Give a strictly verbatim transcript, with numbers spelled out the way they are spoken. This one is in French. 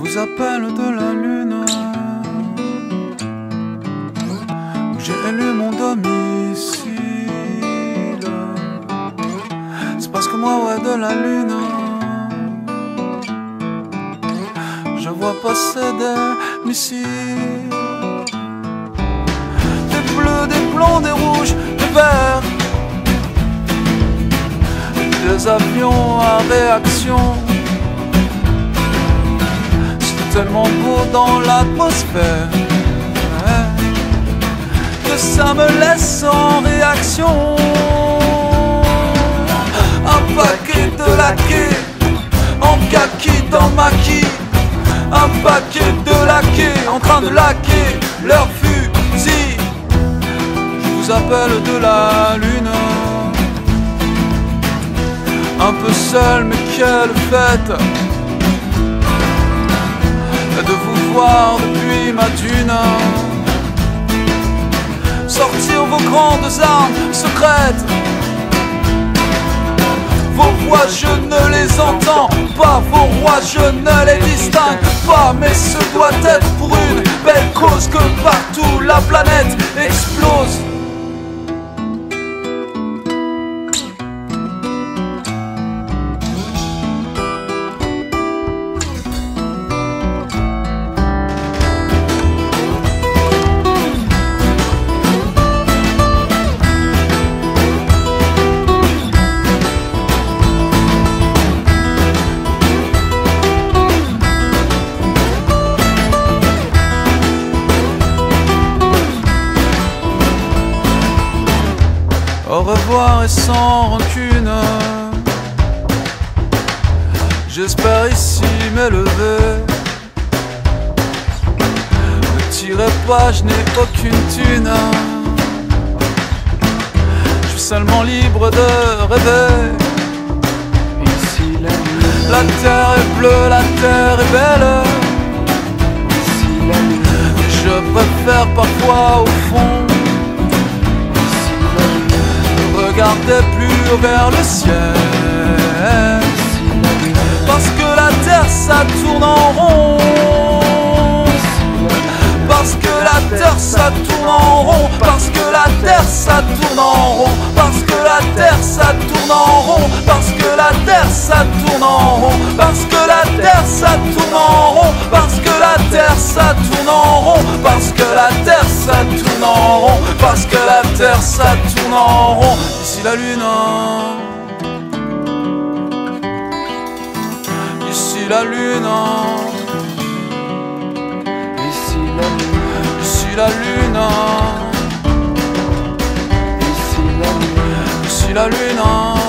vous appelle de la lune, où j'ai élu mon domicile. C'est parce que moi, ouais, de la lune, je vois passer des missiles, des bleus, des blancs, des rouges, des verts, des avions à réaction. C'est tellement beau dans l'atmosphère que ça me laisse en réaction. Un paquet de laquais en kaki dans le maquis, un paquet de laquais en train de laquer leur fusil. Je vous appelle de la lune, un peu seul mais quelle fête de vous voir depuis ma dune. Sortir vos grandes armes secrètes, vos voix je ne les entends pas, vos rois je ne les distingue pas. Mais ce doit être pour une belle cause que partout la planète explose. Au revoir et sans rancune, j'espère ici m'élever. Ne tirez pas, je n'ai aucune thune, je suis seulement libre de rêver. Ici la lune, la terre est bleue, la terre est belle. Ici la lune, je préfère parfois au fond regardez plus vers le ciel, parce que la terre ça tourne en rond, parce que la terre ça tourne en rond, parce que la terre ça tourne en rond, parce que la terre ça tourne en rond, parce que la terre ça tourne en rond, parce que la terre ça tourne en rond, parce que la terre ça tourne en rond, parce que la terre ça tourne en rond, parce que la terre ça tourne en rond. Ici la lune, ici la lune, ici la lune, ici la lune, ici la lune, ici la lune.